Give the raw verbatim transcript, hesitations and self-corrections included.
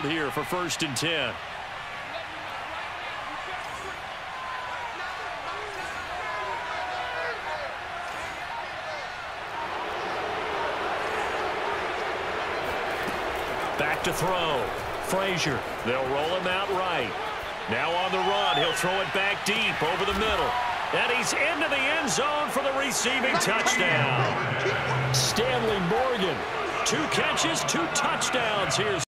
here for first and ten. Back to throw. FRAZIER. They'll roll him out right. Now on the run. He'll throw it back deep over the middle. And he's into the end zone for the receiving touchdown. Stanley Morgan. Two catches, two touchdowns. Here's